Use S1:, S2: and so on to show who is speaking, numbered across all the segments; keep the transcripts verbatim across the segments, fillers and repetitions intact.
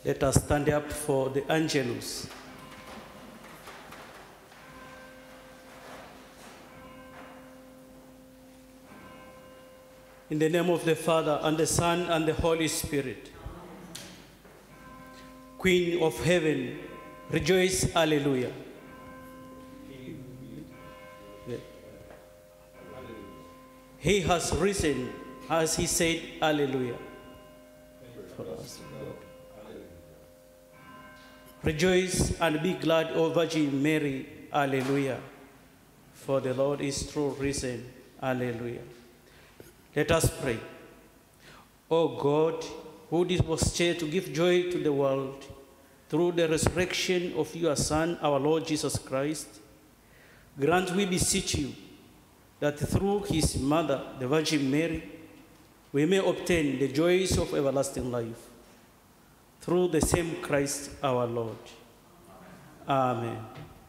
S1: Let us stand up for the Angelus. In the name of the Father, and the Son, and the Holy Spirit. Queen of heaven, rejoice, alleluia. He has risen, as he said, alleluia. For us, Lord. Rejoice and be glad, O Virgin Mary, alleluia. For the Lord is true risen, alleluia. Let us pray. O God, who was chaste to give joy to the world through the resurrection of your Son, our Lord Jesus Christ, grant, we beseech you, that through his mother, the Virgin Mary, we may obtain the joys of everlasting life. Through the same Christ our Lord. Amen.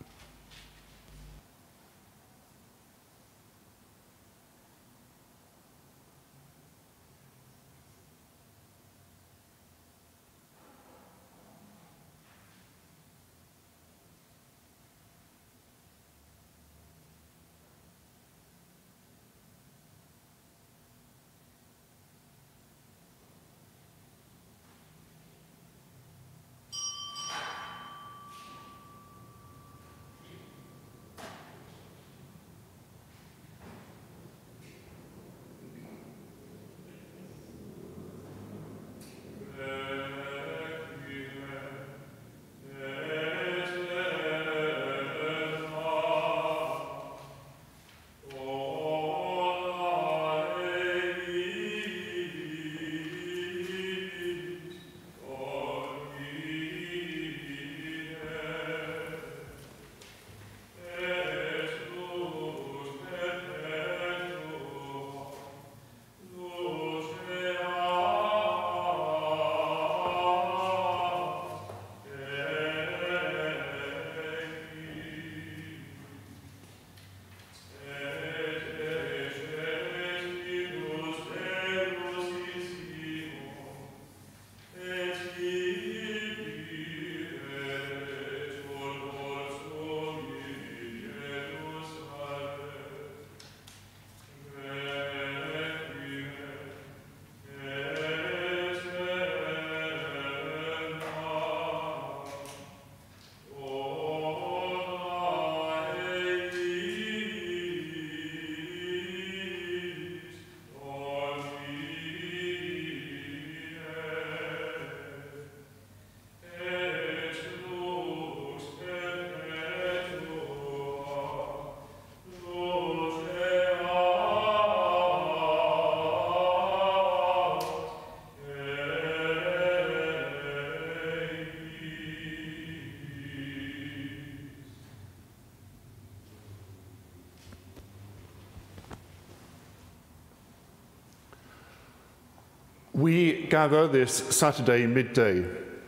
S2: We gather this Saturday midday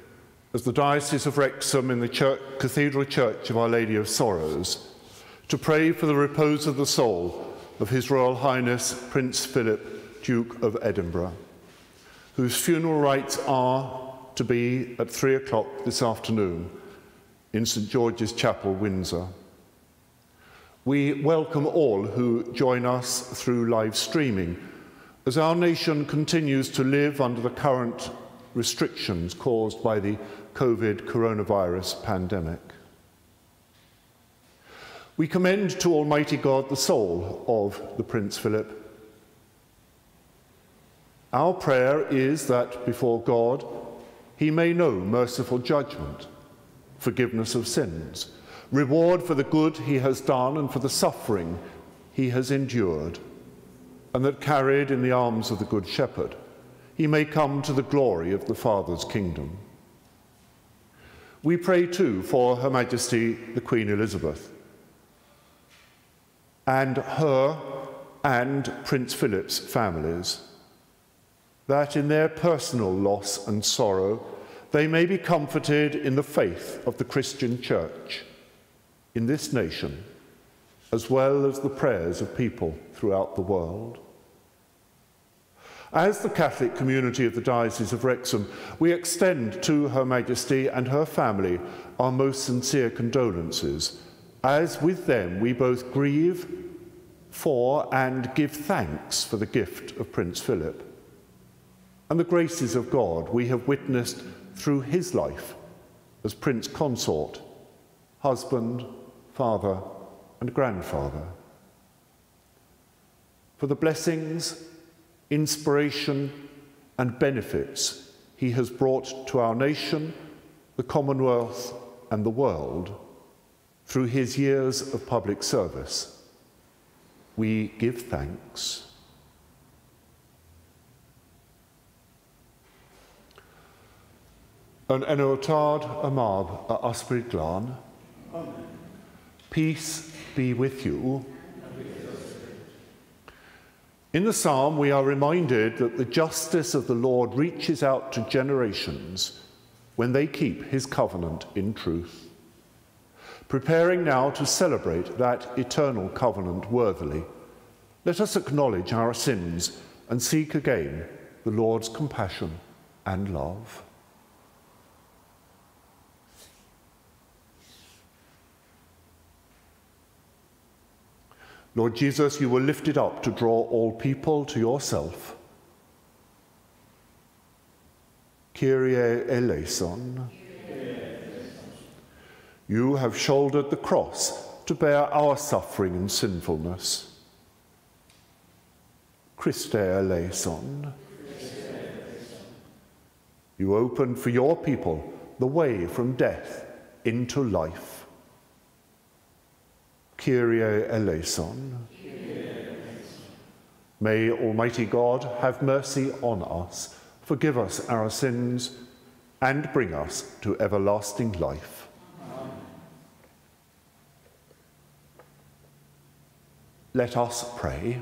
S2: as the Diocese of Wrexham in the church, Cathedral Church of Our Lady of Sorrows to pray for the repose of the soul of His Royal Highness Prince Philip, Duke of Edinburgh, whose funeral rites are to be at three o'clock this afternoon in St George's Chapel, Windsor. We welcome all who join us through live streaming as our nation continues to live under the current restrictions caused by the COVID coronavirus pandemic. We commend to Almighty God the soul of the Prince Philip. Our prayer is that before God he may know merciful judgment, forgiveness of sins, reward for the good he has done and for the suffering he has endured, and that carried in the arms of the Good Shepherd, he may come to the glory of the Father's kingdom. We pray too for Her Majesty the Queen Elizabeth, and her and Prince Philip's families, that in their personal loss and sorrow they may be comforted in the faith of the Christian Church in this nation, as well as the prayers of people throughout the world. As the Catholic community of the Diocese of Wrexham, we extend to Her Majesty and her family our most sincere condolences, as with them we both grieve for and give thanks for the gift of Prince Philip and the graces of God we have witnessed through his life as Prince Consort, husband, father, and grandfather. For the blessings, inspiration, and benefits he has brought to our nation, the Commonwealth, and the world through his years of public service, we give thanks. Yn enwtad y mab a ysbryd glân, peace be with you. In the psalm, we are reminded that the justice of the Lord reaches out to generations when they keep his covenant in truth. Preparing now to celebrate that eternal covenant worthily, let us acknowledge our sins and seek again the Lord's compassion and love. Lord Jesus, you were lifted up to draw all people to yourself. Kyrie eleison. You have shouldered the cross to bear our suffering and sinfulness. Christe eleison. You opened for your people the way from death into life. Kyrie eleison. May Almighty God have mercy on us, forgive us our sins, and bring us to everlasting life. Amen. Let us pray.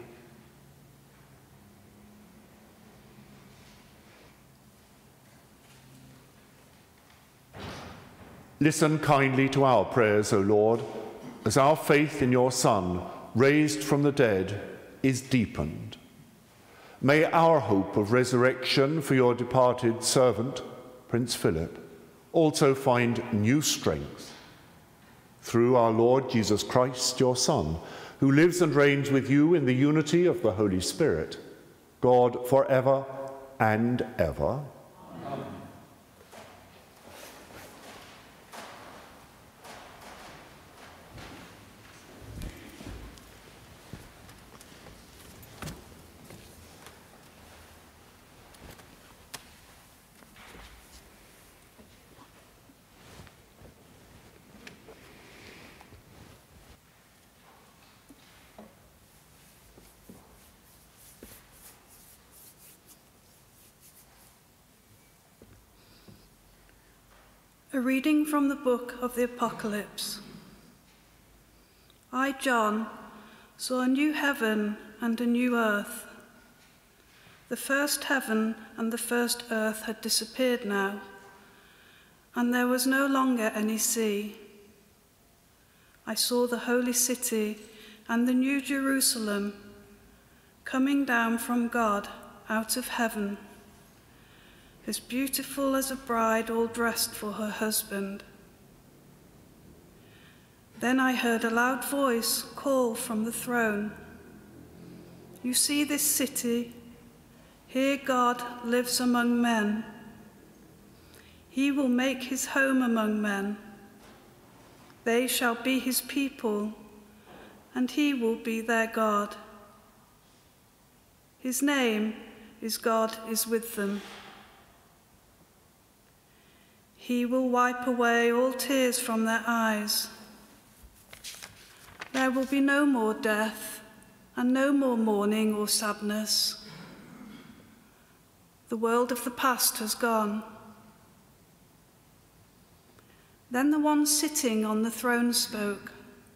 S2: Listen kindly to our prayers, O Lord, as our faith in your Son, raised from the dead, is deepened. May our hope of resurrection for your departed servant, Prince Philip, also find new strength. Through our Lord Jesus Christ, your Son, who lives and reigns with you in the unity of the Holy Spirit, God forever and ever. Amen.
S3: A reading from the book of the Apocalypse. I, John, saw a new heaven and a new earth. The first heaven and the first earth had disappeared now, and there was no longer any sea. I saw the holy city and the new Jerusalem coming down from God out of heaven, as beautiful as a bride all dressed for her husband. Then I heard a loud voice call from the throne, "You see this city? Here God lives among men. He will make his home among men. They shall be his people, and he will be their God. His name is God is with them. He will wipe away all tears from their eyes. There will be no more death and no more mourning or sadness. The world of the past has gone." Then the one sitting on the throne spoke.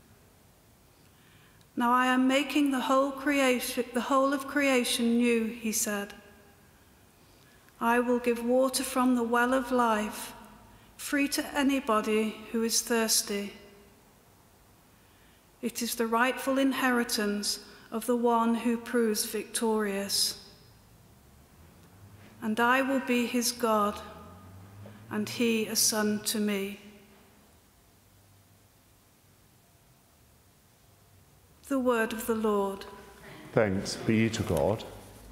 S3: "Now I am making the whole creation, the whole of creation new," he said. "I will give water from the well of life, free to anybody who is thirsty. It is the rightful inheritance of the one who proves victorious. and I will be his God, and he a son to me. The word of the Lord.
S2: Thanks be to God.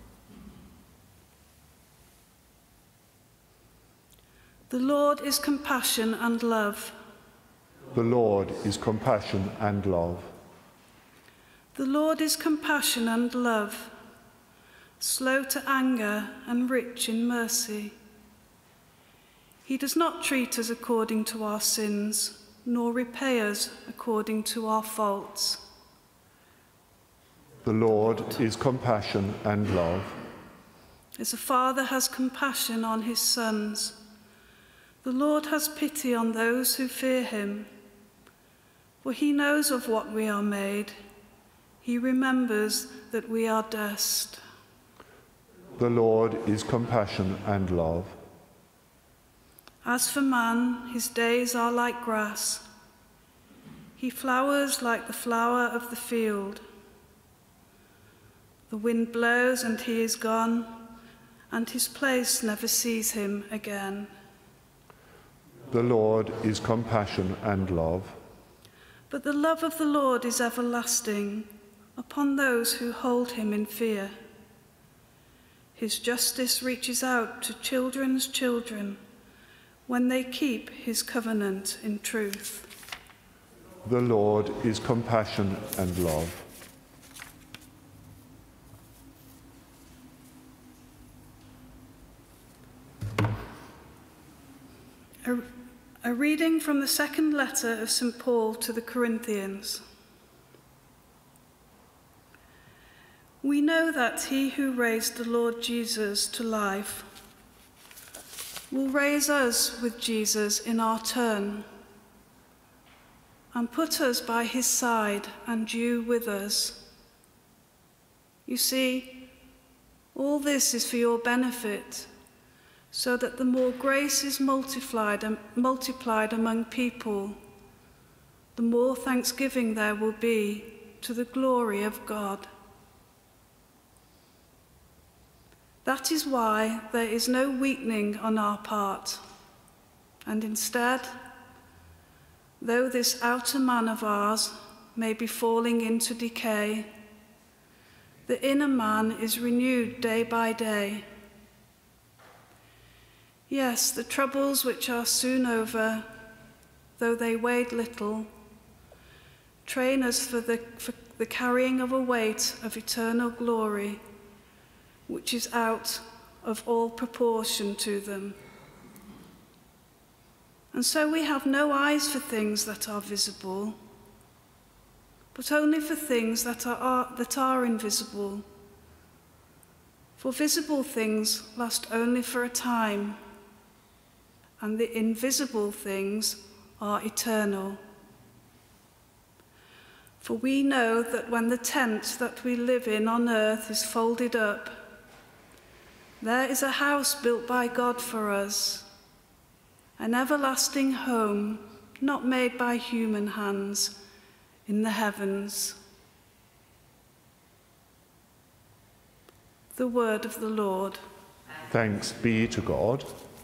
S3: The Lord is compassion and love.
S2: The Lord is compassion and love.
S3: The Lord is compassion and love, slow to anger and rich in mercy. He does not treat us according to our sins, nor repay us according to our faults.
S2: The Lord is compassion and love.
S3: As a father has compassion on his sons, the Lord has pity on those who fear him. For he knows of what we are made. He remembers that we are dust.
S2: The Lord is compassion and love.
S3: As for man, his days are like grass. He flowers like the flower of the field. The wind blows and he is gone, and his place never sees him again.
S2: The Lord is compassion and love.
S3: But the love of the Lord is everlasting upon those who hold him in fear. His justice reaches out to children's children when they keep his covenant in truth.
S2: The Lord is compassion and love.
S3: A, a reading from the second letter of Saint Paul to the Corinthians. We know that he who raised the Lord Jesus to life will raise us with Jesus in our turn and put us by his side and you with us. You see, all this is for your benefit, so that the more grace is multiplied and multiplied among people, the more thanksgiving there will be to the glory of God. That is why there is no weakening on our part, and instead, though this outer man of ours may be falling into decay, the inner man is renewed day by day. Yes, the troubles which are soon over, though they weighed little, train us for the, for the carrying of a weight of eternal glory, which is out of all proportion to them. And so we have no eyes for things that are visible, but only for things that are, are, that are invisible. For visible things last only for a time, and the invisible things are eternal. For we know that when the tent that we live in on earth is folded up, there is a house built by God for us, an everlasting home not made by human hands in the heavens. The word of the Lord.
S2: Thanks be to God.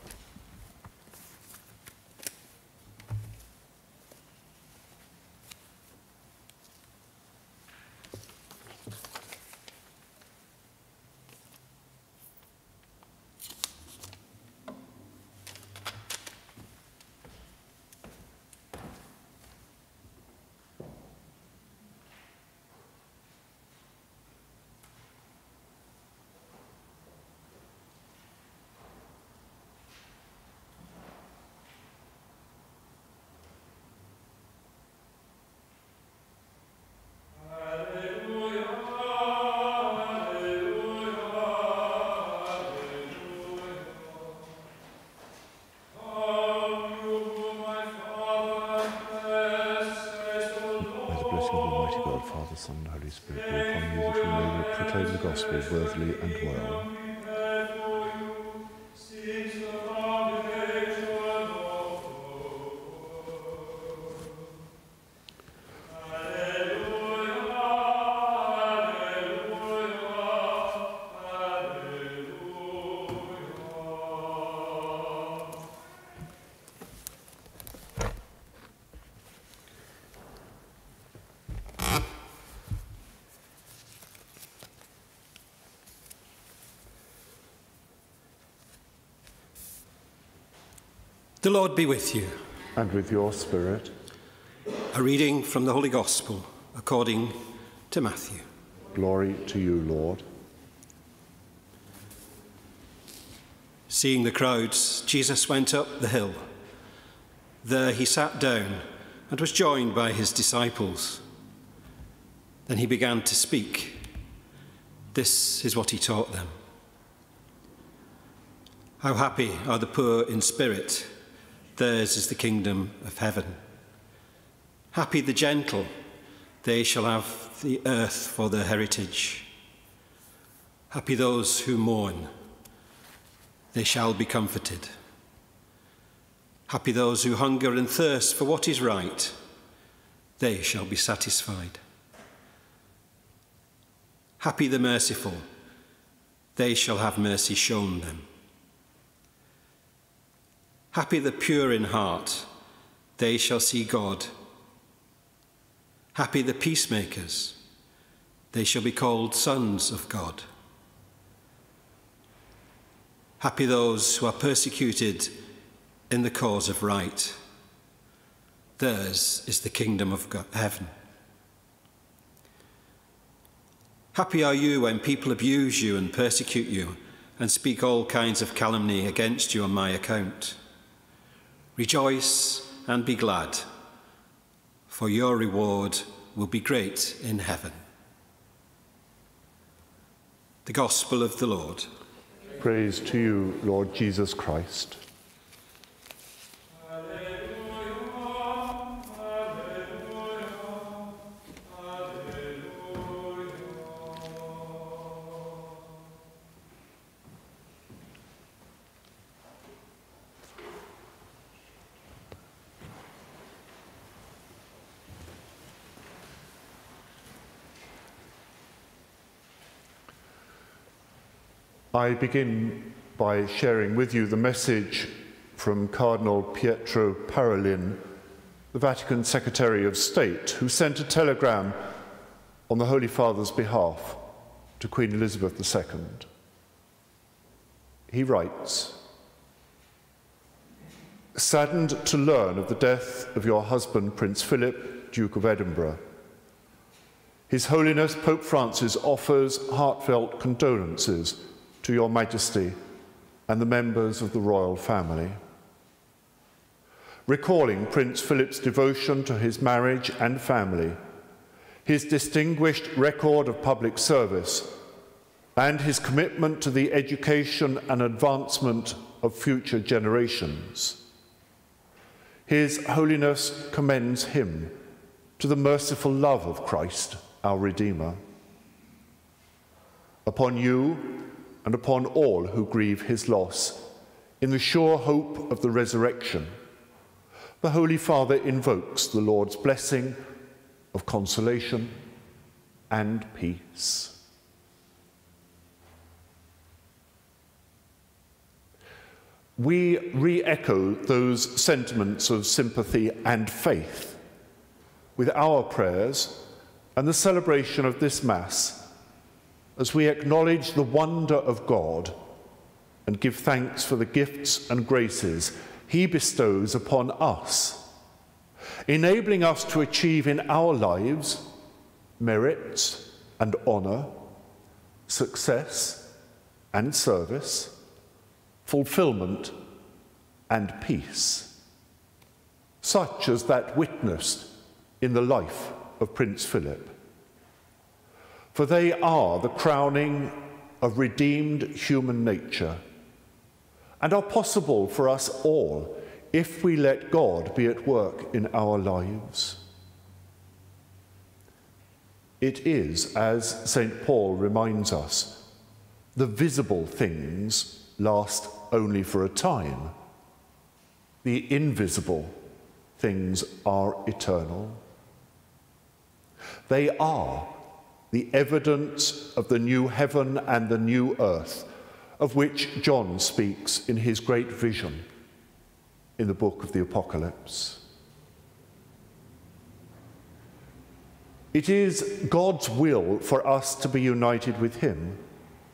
S4: Father, Son, and Holy Spirit be upon you, that we may proclaim the gospel worthily and well.
S5: The Lord be with you.
S2: And with your spirit.
S5: A reading from the Holy Gospel according to Matthew.
S2: Glory to you, Lord.
S5: Seeing the crowds, Jesus went up the hill. There he sat down and was joined by his disciples. Then he began to speak. This is what he taught them. How happy are the poor in spirit, theirs is the kingdom of heaven. Happy the gentle, they shall have the earth for their heritage. Happy those who mourn, they shall be comforted. Happy those who hunger and thirst for what is right, they shall be satisfied. Happy the merciful, they shall have mercy shown them. Happy the pure in heart, they shall see God. Happy the peacemakers, they shall be called sons of God. Happy those who are persecuted in the cause of right, theirs is the kingdom of God, heaven. Happy are you when people abuse you and persecute you and speak all kinds of calumny against you on my account. Rejoice and be glad, for your reward will be great in heaven. The Gospel of the Lord.
S2: Praise to you, Lord Jesus Christ. I begin by sharing with you the message from Cardinal Pietro Parolin, the Vatican Secretary of State, who sent a telegram on the Holy Father's behalf to Queen Elizabeth the Second. He writes, "Saddened to learn of the death of your husband, Prince Philip, Duke of Edinburgh. His Holiness Pope Francis offers heartfelt condolences to your Majesty and the members of the royal family. Recalling Prince Philip's devotion to his marriage and family, his distinguished record of public service, and his commitment to the education and advancement of future generations, His Holiness commends him to the merciful love of Christ, our Redeemer. Upon you, and upon all who grieve his loss, in the sure hope of the resurrection, the Holy Father invokes the Lord's blessing of consolation and peace." We re-echo those sentiments of sympathy and faith with our prayers and the celebration of this Mass, as we acknowledge the wonder of God and give thanks for the gifts and graces he bestows upon us, enabling us to achieve in our lives merits and honour, success and service, fulfilment and peace, such as that witnessed in the life of Prince Philip. For they are the crowning of redeemed human nature and are possible for us all if we let God be at work in our lives. It is, as Saint Paul reminds us, the visible things last only for a time. The invisible things are eternal. They are the evidence of the new heaven and the new earth, of which John speaks in his great vision in the book of the Apocalypse. It is God's will for us to be united with him,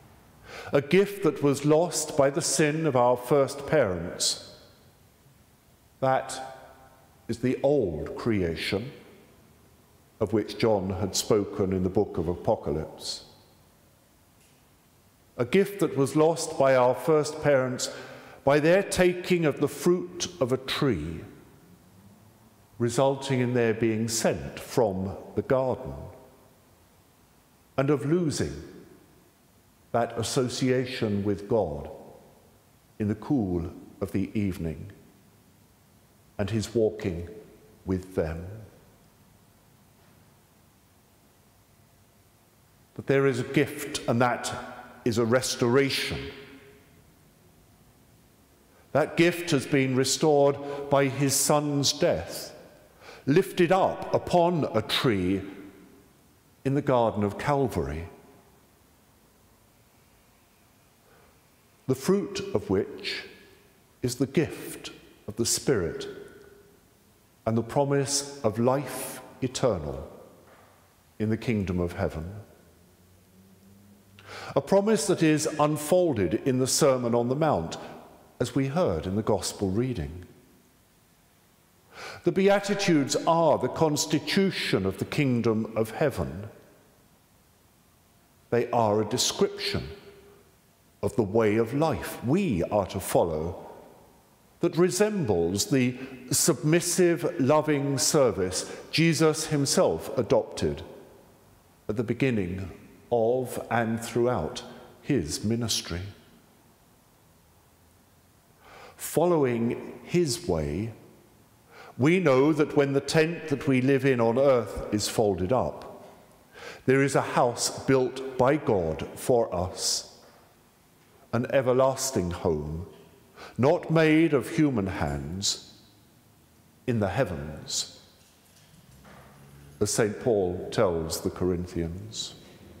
S2: a gift that was lost by the sin of our first parents, That is the old creation of which John had spoken in the book of Apocalypse. A gift that was lost by our first parents by their taking of the fruit of a tree, resulting in their being sent from the garden, and of losing that association with God in the cool of the evening and his walking with them. But there is a gift, and that is a restoration. That gift has been restored by his Son's death, lifted up upon a tree in the Garden of Calvary, the fruit of which is the gift of the Spirit and the promise of life eternal in the kingdom of heaven. A promise that is unfolded in the Sermon on the Mount, as we heard in the Gospel reading. The Beatitudes are the constitution of the kingdom of heaven. They are a description of the way of life we are to follow that resembles the submissive, loving service Jesus himself adopted at the beginning of and throughout his ministry. Following his way, we know that when the tent that we live in on earth is folded up, there is a house built by God for us, an everlasting home, not made of human hands, in the heavens, as Saint Paul tells the Corinthians.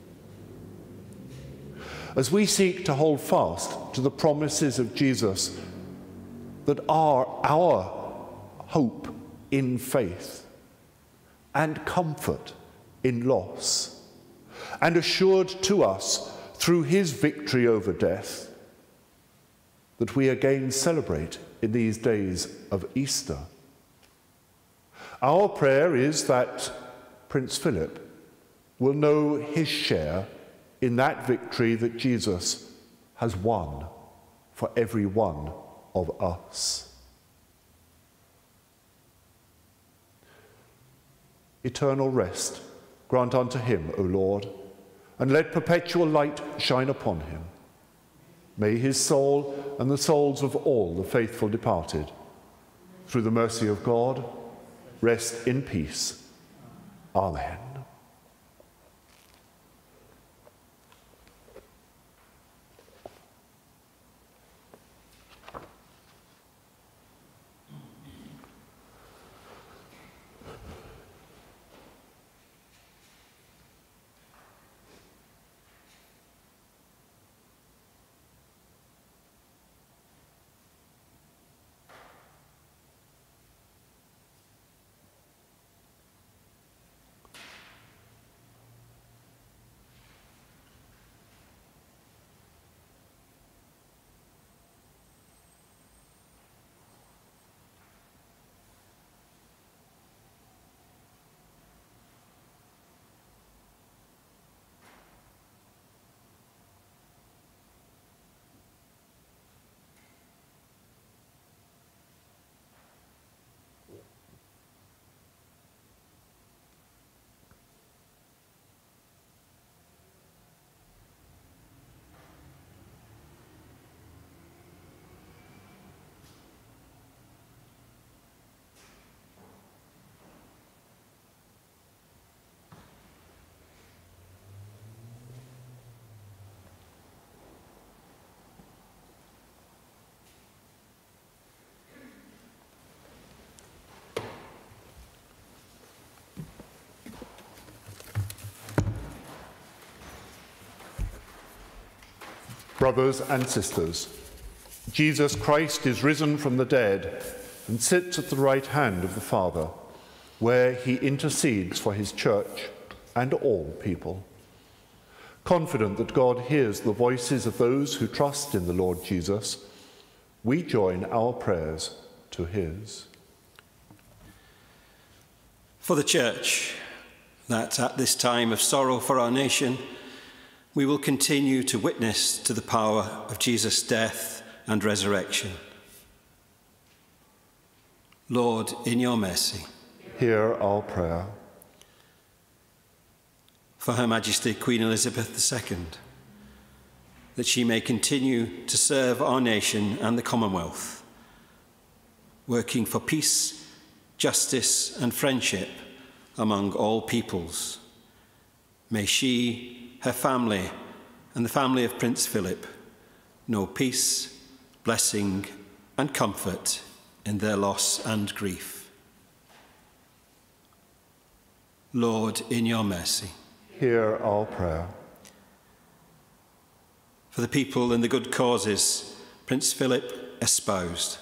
S2: As we seek to hold fast to the promises of Jesus that are our hope in faith and comfort in loss, and assured to us through his victory over death, that we again celebrate in these days of Easter. Our prayer is that Prince Philip will know his share in that victory that Jesus has won for every one of us. Eternal rest grant unto him, O Lord, and let perpetual light shine upon him. May his soul and the souls of all the faithful departed, through the mercy of God, rest in peace. Amen. Brothers and sisters, Jesus Christ is risen from the dead and sits at the right hand of the Father, where he intercedes for his church and all people. Confident that God hears the voices of those who trust in the Lord Jesus, we join our prayers to his.
S5: For the Church, that at this time of sorrow for our nation, we will continue to witness to the power of Jesus' death and resurrection. Lord, in your mercy,
S2: hear our prayer.
S5: For Her Majesty Queen Elizabeth the Second, that she may continue to serve our nation and the Commonwealth, working for peace, justice and friendship among all peoples. May she, her family, and the family of Prince Philip know peace, blessing and comfort in their loss and grief. Lord, in your mercy,
S2: hear our prayer.
S5: For the people and the good causes Prince Philip espoused,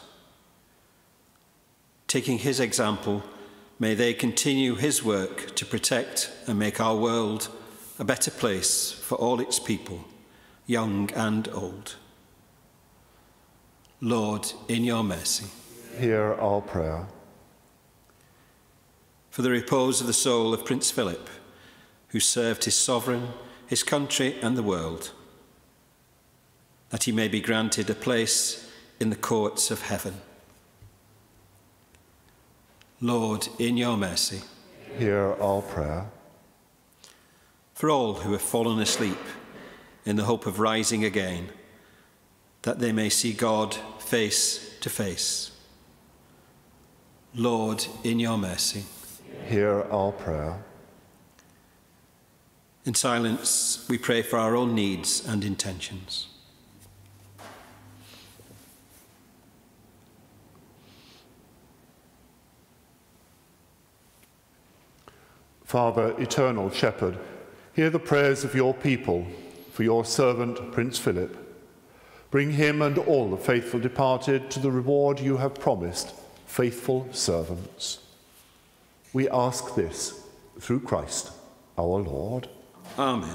S5: taking his example, may they continue his work to protect and make our world a better place for all its people, young and old. Lord, in your mercy,
S2: hear our prayer.
S5: For the repose of the soul of Prince Philip, who served his sovereign, his country and the world, that he may be granted a place in the courts of heaven. Lord, in your mercy,
S2: hear our prayer.
S5: For all who have fallen asleep in the hope of rising again, that they may see God face to face. Lord, in your mercy,
S2: hear our prayer.
S5: In silence, we pray for our own needs and intentions.
S2: Father, eternal shepherd, hear the prayers of your people for your servant, Prince Philip. Bring him and all the faithful departed to the reward you have promised, faithful servants. We ask this through Christ our Lord.
S5: Amen.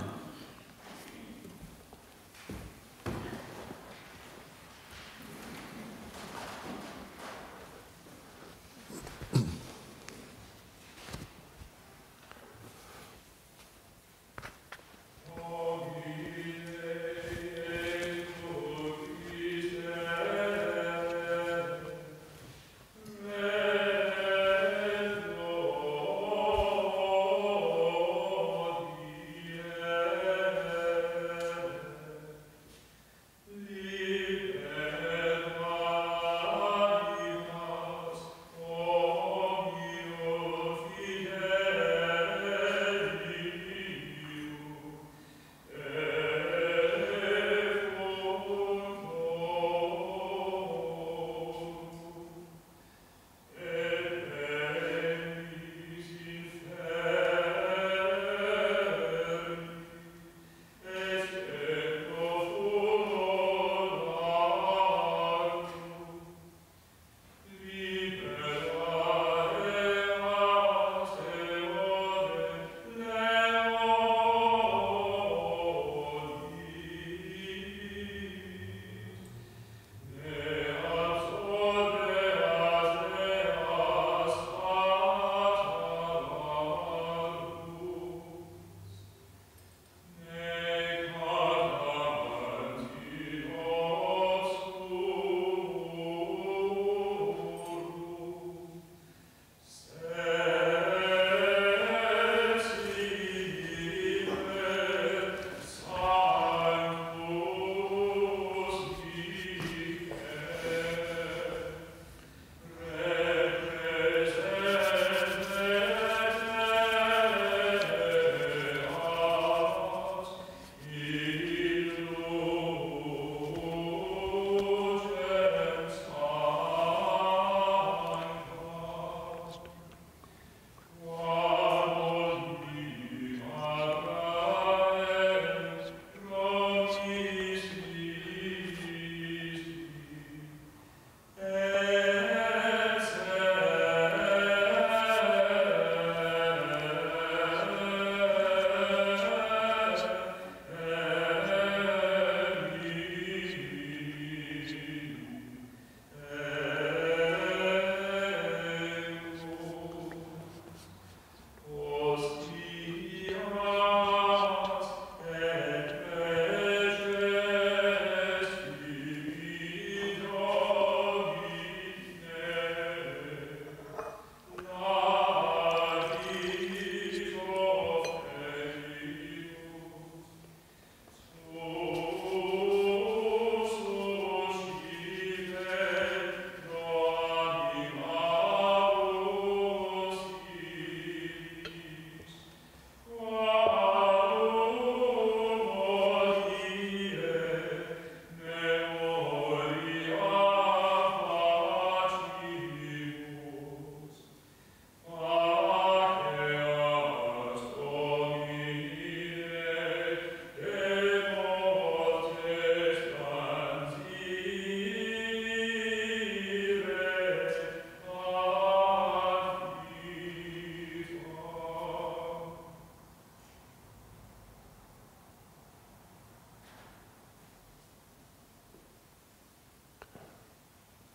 S6: Yeah.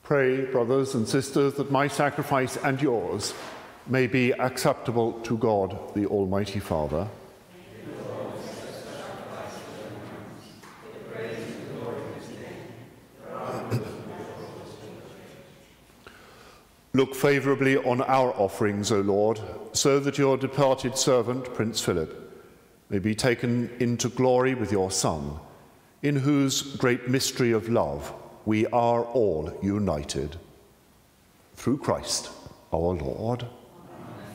S2: Pray, brothers and sisters, that my sacrifice and yours may be acceptable to God, the Almighty Father. Look favourably on our offerings, O Lord, so that your departed servant, Prince Philip, may be taken into glory with your Son, in whose great mystery of love we are all united. Through Christ our Lord. Amen.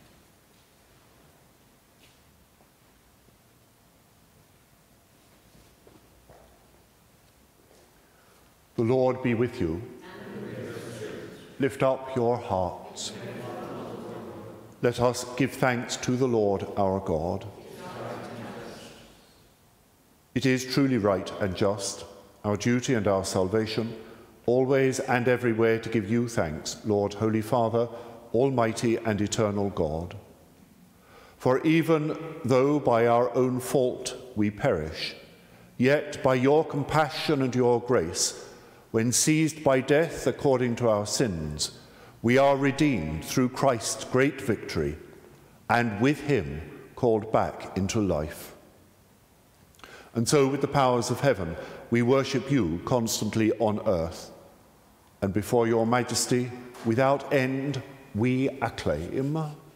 S2: The Lord be with you. Lift up your hearts. Let us give thanks to the Lord our God. It is truly right and just, our duty and our salvation, always and everywhere to give you thanks, Lord, Holy Father, Almighty and eternal God. For even though by our own fault we perish, yet by your compassion and your grace, when seized by death according to our sins, we are redeemed through Christ's great victory, and with him called back into life. And so with the powers of heaven, we worship you constantly on earth. And before your majesty, without end, we acclaim.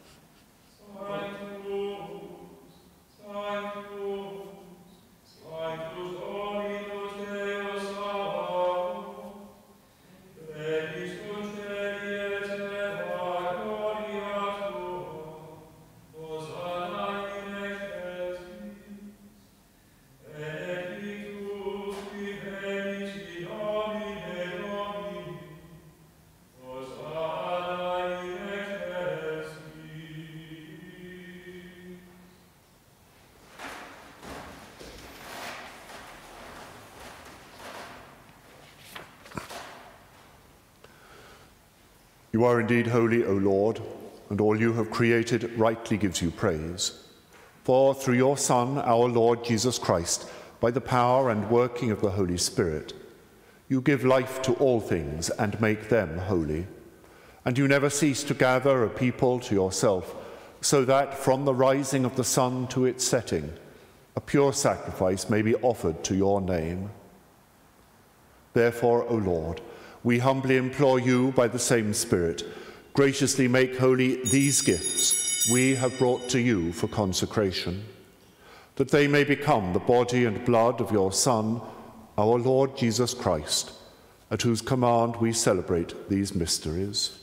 S2: You are indeed holy, O Lord, and all you have created rightly gives you praise. For through your Son, our Lord Jesus Christ, by the power and working of the Holy Spirit, you give life to all things and make them holy. And you never cease to gather a people to yourself, so that from the rising of the sun to its setting, a pure sacrifice may be offered to your name. Therefore, O Lord, we humbly implore you by the same Spirit, graciously make holy these gifts we have brought to you for consecration, that they may become the body and blood of your Son, our Lord Jesus Christ, at whose command we celebrate these mysteries.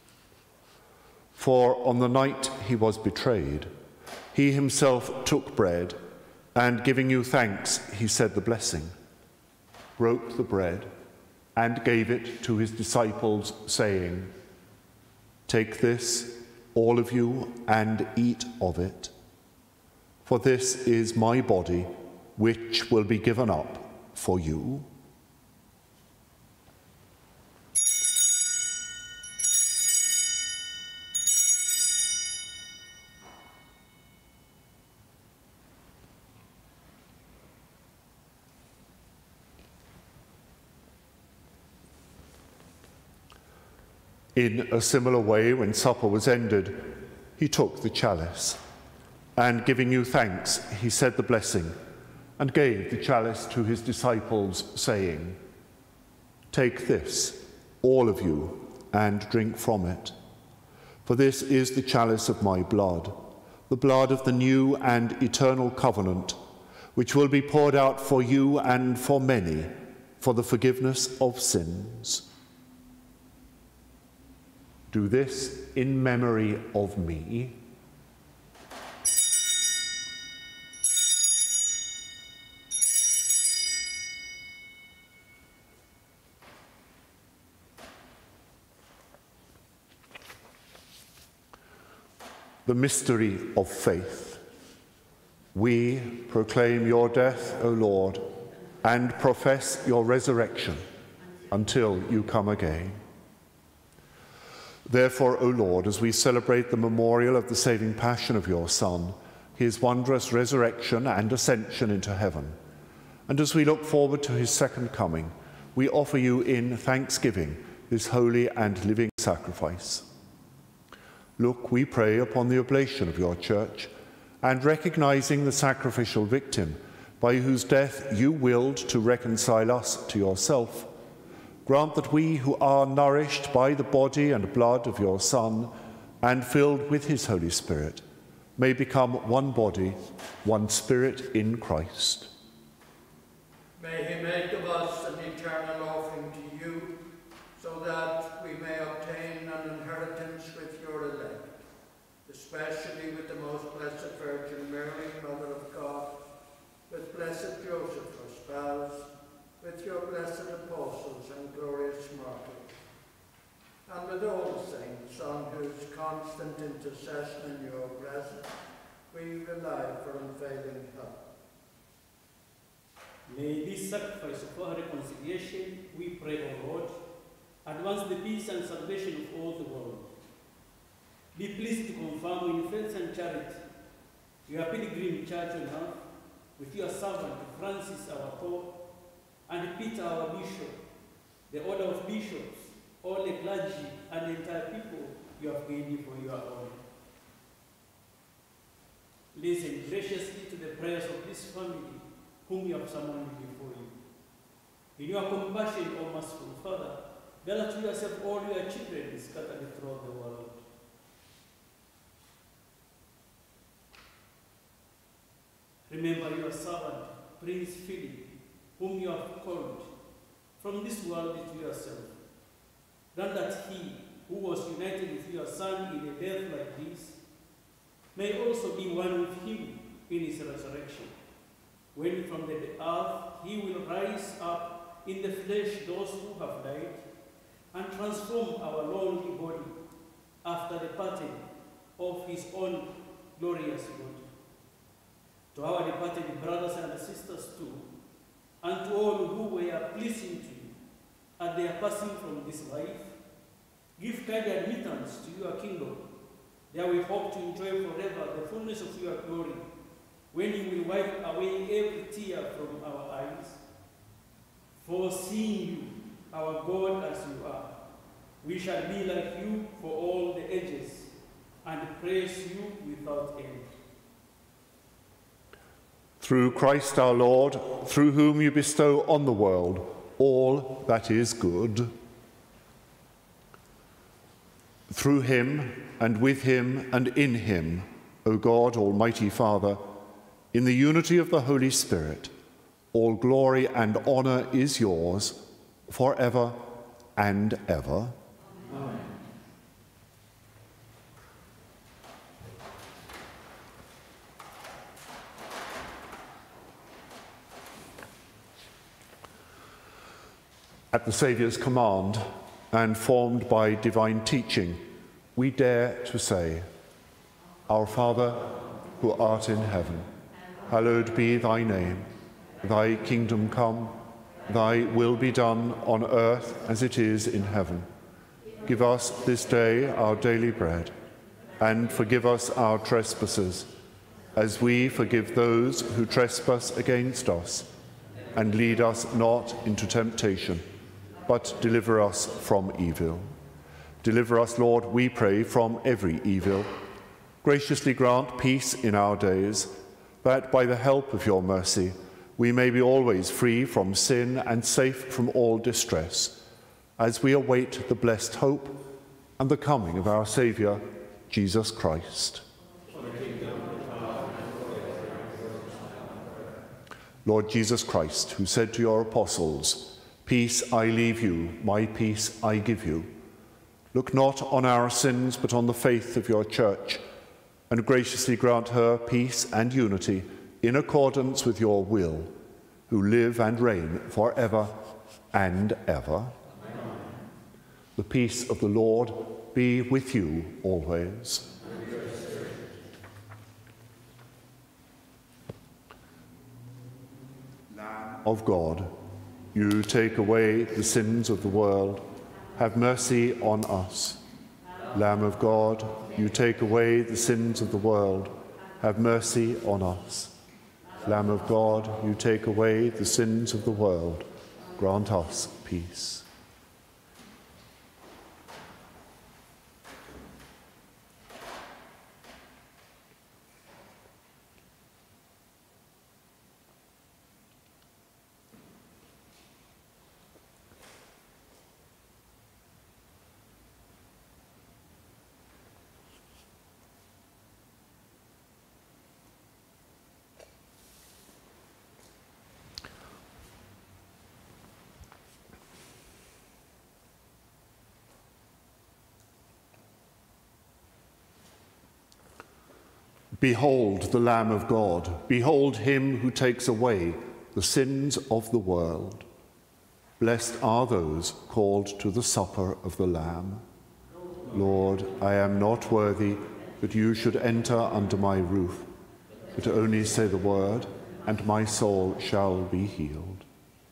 S2: For on the night he was betrayed, he himself took bread, and giving you thanks, he said the blessing, broke the bread, and gave it to his disciples, saying, "Take this, all of you, and eat of it, for this is my body, which will be given up for you." In a similar way, when supper was ended, he took the chalice, and giving you thanks, he said the blessing, and gave the chalice to his disciples, saying, "Take this, all of you, and drink from it. For this is the chalice of my blood, the blood of the new and eternal covenant, which will be poured out for you and for many, for the forgiveness of sins. Do this in memory of me." The mystery of faith. We proclaim your death, O Lord, and profess your resurrection until you come again. Therefore, O Lord, as we celebrate the memorial of the saving passion of your Son, his wondrous resurrection and ascension into heaven, and as we look forward to his second coming, we offer you in thanksgiving this holy and living sacrifice. Look, we pray, upon the oblation of your church, and recognizing the sacrificial victim, by whose death you willed to reconcile us to yourself, grant that we who are nourished by the body and blood of your Son, and filled with his Holy Spirit, may become one body, one spirit in Christ.
S6: May he make of us an eternal offering to you, so that we may obtain an inheritance with your elect, especially with the most blessed Virgin Mary, Mother of God, with blessed Joseph, her spouse, with your blessed apostles and glorious martyrs, and with all the saints on whose constant intercession in your presence we rely for unfailing help.
S1: May this sacrifice of our reconciliation, we pray, O Lord, advance the peace and salvation of all the world. Be pleased to confirm in faith and charity your pilgrim church on earth, with your servant Francis our Pope, and Peter our Bishop, the order of bishops, all the clergy, and the entire people you have gained for your honor. Listen graciously to the prayers of this family, whom you have summoned before you. In your compassion, O merciful Father, gather to yourself all your children scattered throughout the world. Remember your servant, Prince Philip, whom you have called from this world to yourself. Grant that he, who was united with your Son in a death like this, may also be one with him in his resurrection, when from the earth he will rise up in the flesh those who have died, and transform our lowly body after the pattern of his own glorious body. To our departed brothers and sisters too, and to all who were pleasing to you at their passing from this life, give kind admittance to your kingdom. There we hope to enjoy forever the fullness of your glory, when you will wipe away every tear from our eyes. For seeing you, our God as you are, we shall be like you for all the ages, and praise you without end.
S2: Through Christ our Lord, through whom you bestow on the world all that is good. Through him, and with him, and in him, O God, Almighty Father, in the unity of the Holy Spirit, all glory and honour is yours, forever and ever. Amen. At the Saviour's command, and formed by divine teaching, we dare to say, Our Father, who art in heaven, hallowed be thy name. Thy kingdom come, thy will be done on earth as it is in heaven. Give us this day our daily bread, and forgive us our trespasses, as we forgive those who trespass against us. And lead us not into temptation, but deliver us from evil. Deliver us, Lord, we pray, from every evil. Graciously grant peace in our days, that by the help of your mercy we may be always free from sin and safe from all distress, as we await the blessed hope and the coming of our Saviour, Jesus Christ. Lord Jesus Christ, who said to your apostles, Peace I leave you, my peace I give you. Look not on our sins, but on the faith of your church, and graciously grant her peace and unity in accordance with your will, who live and reign forever and ever. Amen. The peace of the Lord be with you always. Lamb of God, you take away the sins of the world, have mercy on us. Lamb of God, you take away the sins of the world, have mercy on us. Lamb of God, you take away the sins of the world, grant us peace. Behold the Lamb of God. Behold him who takes away the sins of the world. Blessed are those called to the supper of the Lamb. Lord, I am not worthy that you should enter under my roof, but only say the word, and my soul shall be healed.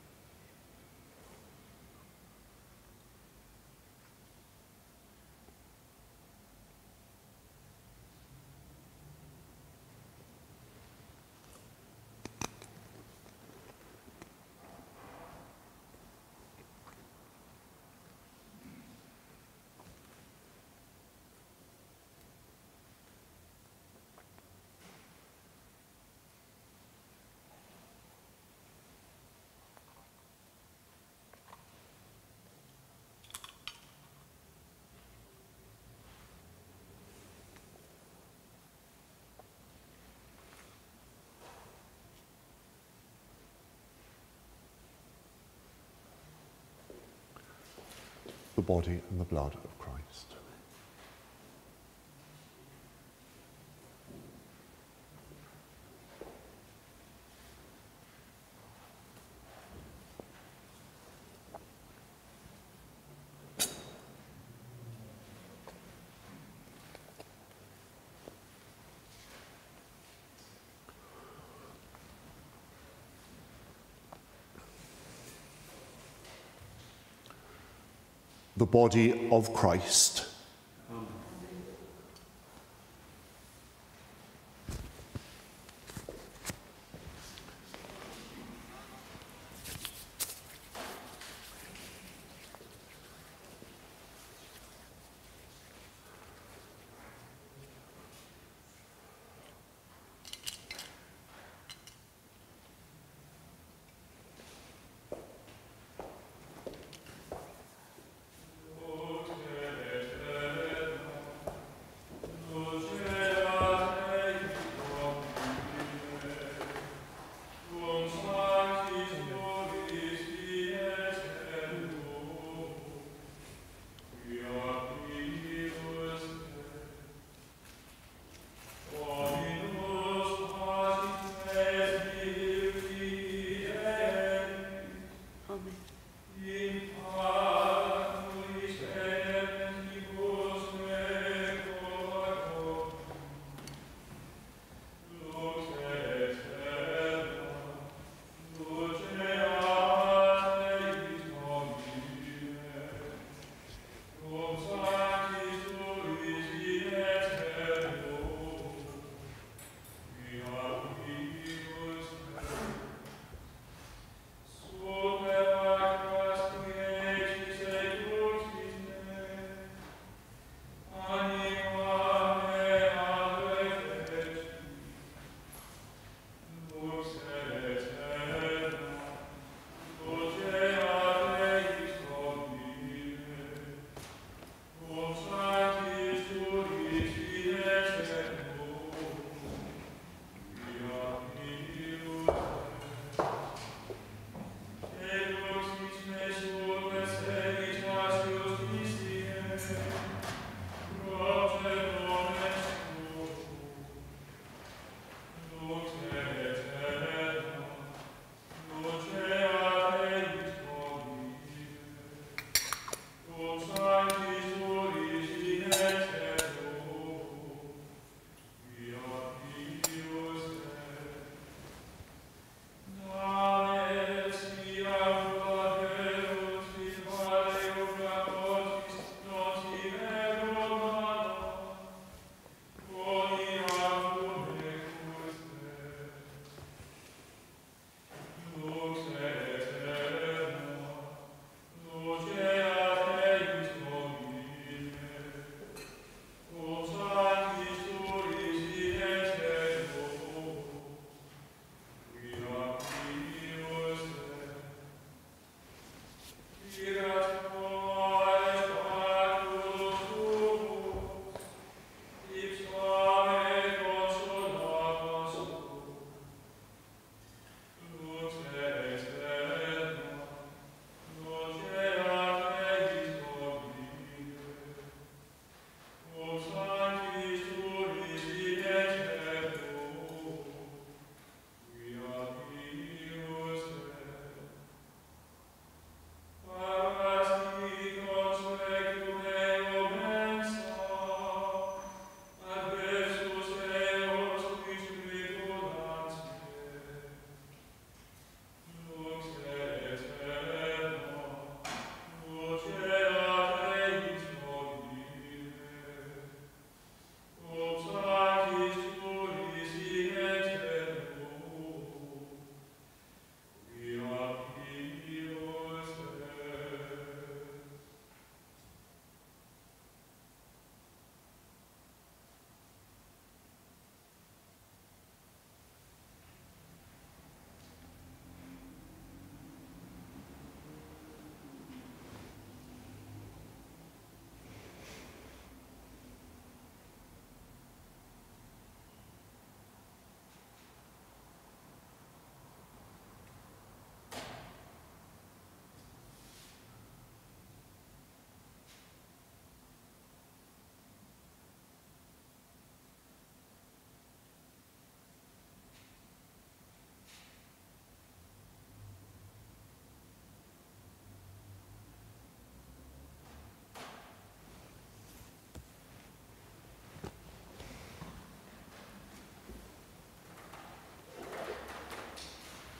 S2: The body and the blood of Christ. The body of Christ.
S7: O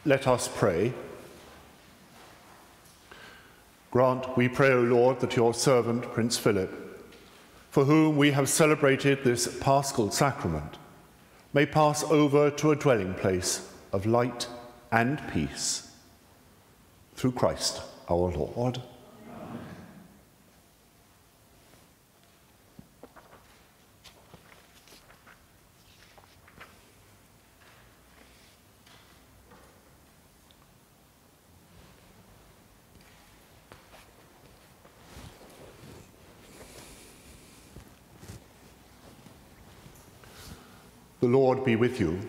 S2: Let us pray. Grant, we pray, O Lord, that your servant, Prince Philip, for whom we have celebrated this Paschal sacrament, may pass over to a dwelling place of light and peace. Through Christ our Lord. Amen. The Lord be with you.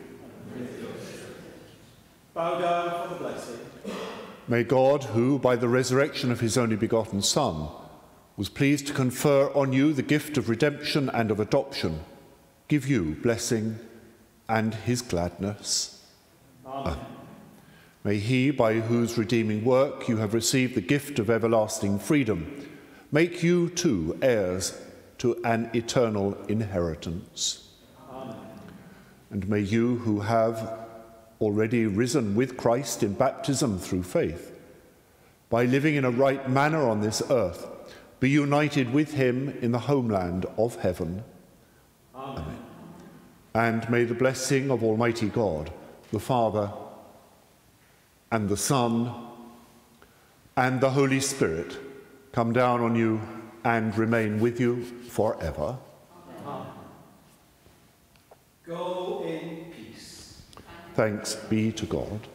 S1: Bow down for the blessing.
S2: May God, who by the resurrection of his only begotten Son was pleased to confer on you the gift of redemption and of adoption, give you blessing and his gladness. Amen. May he, by whose redeeming work you have received the gift of everlasting freedom, make you too heirs to an eternal inheritance. And may you, who have already risen with Christ in baptism through faith, by living in a right manner on this earth, be united with him in the homeland of heaven. Amen. Amen. And may the blessing of Almighty God, the Father, and the Son, and the Holy Spirit come down on you and remain with you forever.
S1: Amen. Go in peace.
S2: Thanks be to God.